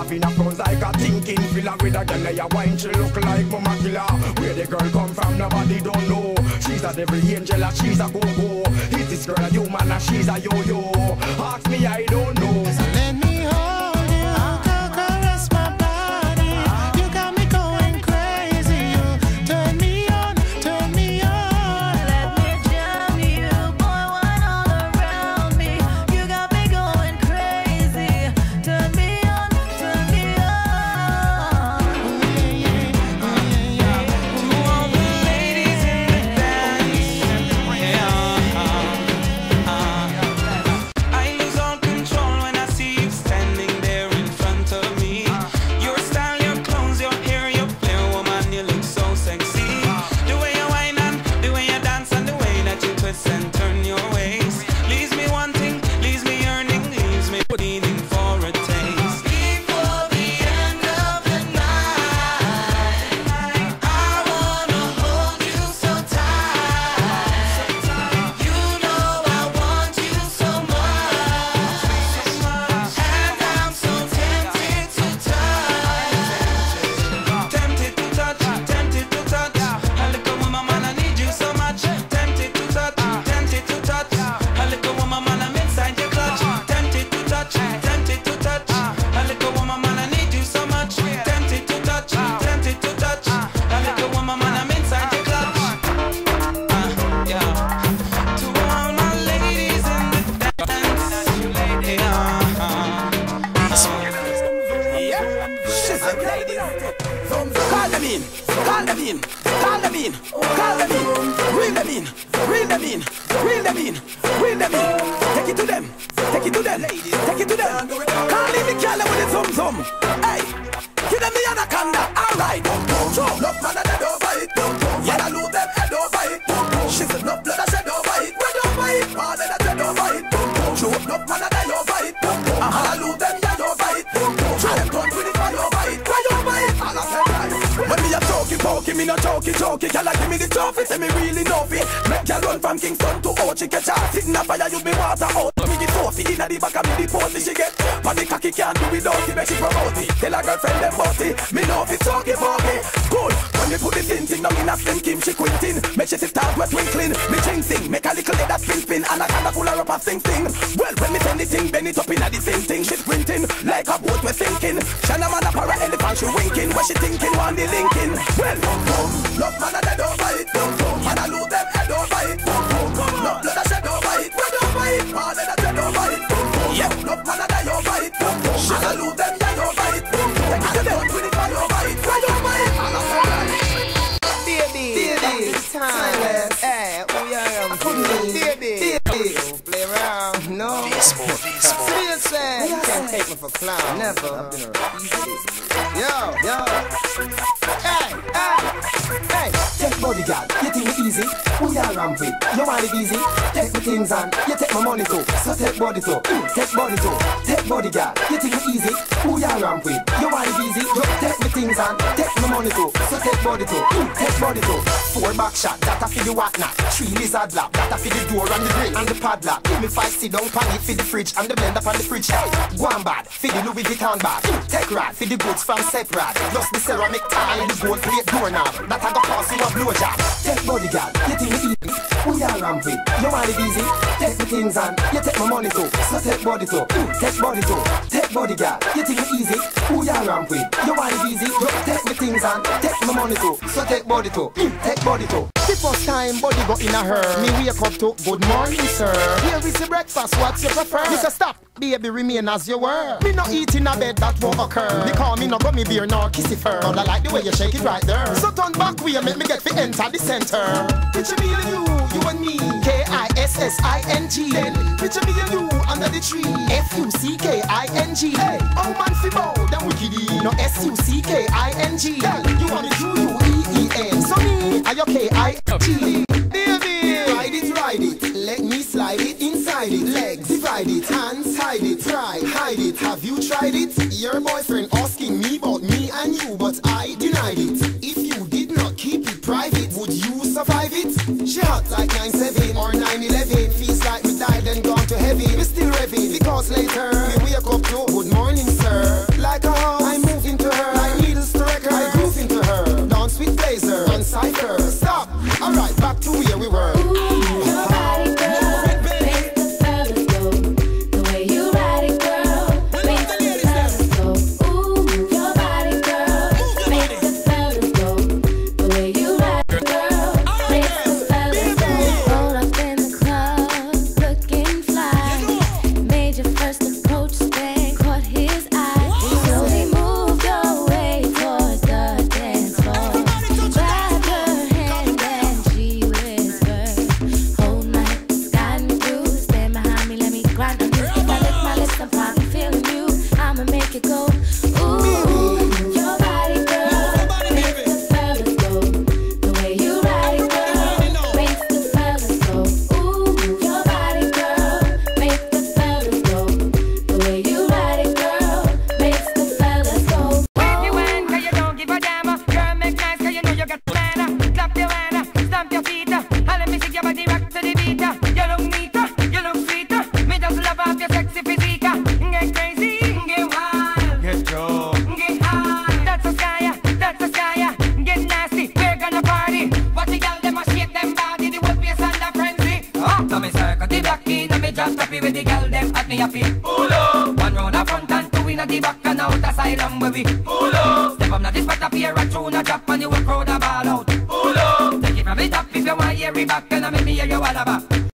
having a clothes like a thinking filler with a girl a wine. She look like Mama Killer. Where the girl come from, nobody don't know. She's a devil angel and she's a go-go. Is this girl a human and she's a yo-yo? Ask me, I don't know. So let me hold you, caress my body. You got me going crazy. You turn me on, turn me on. Let me jam you, boy, wine all around me. You got me going crazy. Turn me on, turn me on. To all the ladies in the dance, I lose all control when I see you standing there in front of me. Your style, your clothes, your hair, your flair, woman, you look so sexy. The way you whine and the way you dance and the way that you twist and turn your waist leaves me wanting, leaves me yearning, leaves me needing for a taste. Before the end of the night, I wanna hold you so tight. You know I want you so much, and I'm so tempted to touch. Tempted to touch, tempted to touch. A little woman, man, I need you so much. Tempted to touch, tempted to touch. A little woman, man, I'm inside your clutch. Tempted to touch, tempted to touch. A little woman, man, I need you so much. Tempted to touch, tempted to touch. A little woman, man, I'm inside your clutch. Yeah. To all my ladies in the dance, Call them in, call them in, call them in, call them in, reel them in, reel them in, reel them in, reel them in. Take it to them, take it to them, ladies, take it to them. Call in the girl with the zum zum. Hey, give them the anaconda, alright. So, no man a dead over it. Yeah, I lose them head over it. She said no blood a shed over it. Red over it, more than a dead over it. So, no man a die over it. I lose them head over it. Try them turn with it, fly over it, fly over it. All I said right. When me a talkie, pokey, me no talkie, talkie. Girl, give me the trophy, say me really know it. Make girl run from Kingston to Ochi, catch her sitting a fire, you be water out. Me the trophy inna the back of me the posty she get. But the cocky can't do without it, make she promote it. Tell her girlfriend them about it. Me know if it's talkie, pokey. Good. When me put the thing down in a slim Kim, she quinting. Make she sit start with twinkling. Me ching sing, make a little head that spin. And I kinda pull her up and sing. Well, when me send the thing, bend it up inna the same thing. She's sprinting like a boat we sinking. Shana man a para elephant, she winking. What she thinking, want the linking. Well, love man a dead over it. Man a lose them head over it. Love blood a shed over it. Red over it, more than a dead over it. Yeah, love man a die over it. Man a lose them head over it. Take it to them, with it fly over it. Red over it, all I said right. Baby, it's time. Hey, who you am? Baby, play around. No. Seriously, you can't take me for clown. Never. Yo. Hey. Take bodyguard, you think it easy? Who you ramp with? You want it easy? Take my things and you take my money too. So take body too, take body too. Take bodyguard, you think it easy? Who you ramp with? You want it easy? You take my things and take my money too. So take body too, take body too. 4 back shot, that a for the whatnot. 3 lizard lap, that a for the door and the grill and the padlock. Give me 5 sit down pan it for the fridge and the blender on the fridge. Hey, one bad for the Louis Vuitton bag. Take rad for the goods from separate. Plus the ceramic tile and the gold plate doorknob. That I go pass you a blowjob. Take bodyguard, you think me easy? Who you ramp with? You want it easy? Take my things and you take my money too. So take body too, take body too. Take bodyguard, you think it easy? Who you ramp with? You want it easy? You take my things and take my money too. So take body too, take body too. The first time body go in a her, me wake up to good morning, sir. Here is the breakfast, what's you prefer? Mr. Stop, baby, remain as you were. Me no eat in a bed, that won't occur. Because me no got me beer nor kissy fur. But I like the way you shake it right there. So turn back way, make me get fi enter the center. Picture me and you and me. K-I-S-S-I-N-G. Then picture me and you under the tree. F-U-C-K-I-N-G. Hey, oh man fi bow, then wickedy. No S-U-C-K-I-N-G. Hey, you want me U-U-E-E-N. So me, I K-I-G. Baby, ride it, let me slide it inside it. Legs divide it, hands hide it, try hide it. Have you tried it? Your boyfriend asking me about me and you, but I denied it. If you did not keep it private, would you survive it? She hot like 9/7 or 9/11. Feels like me died and gone to heaven. Me still revving because later me wake up to good morning, sir. Like a back to where we were. Your body, girl, makes the fellas go. The way you ride it, girl, makes the fellas go. Ooh, your body, girl, makes the fellas go. The way you ride it, girl, makes the fellas go. Roll up in the club, looking fly. Made your first approach, then caught his eye. Slowly moved your way towards the dance floor. Grabbed her hand and she whispered, hold my hips, got me through. Stand behind me, let me grind on you. If I lick my lips, I'm probably feeling you. I'ma make it go. Ooh, your body, girl, makes the fellas go. The way you ride it, girl, makes the fellas go. Ooh, your body, girl, makes the fellas go. The way you ride it, girl, makes the fellas go. Wave your hand, 'cause you don't give a damn. Girl, make nice, 'cause you know you got plan. Clap your hand, stamp your feet, and let me see your body rock to the beat. You look neat, you look sweet. Me just love off your sexy physique. Get crazy, get wild, Get Joe. get high. That's a sky, that's a sky. Get nasty, we're gonna party. Watch the girl, them a shake them body. The whole place under frenzy. So me circle the back in, and me just happy with the girl, them at me happy. Pull up, one round the front and two in the back and out asylum where we pull up. Step up now this spot up here, a tune a drop and you a crowd a ball.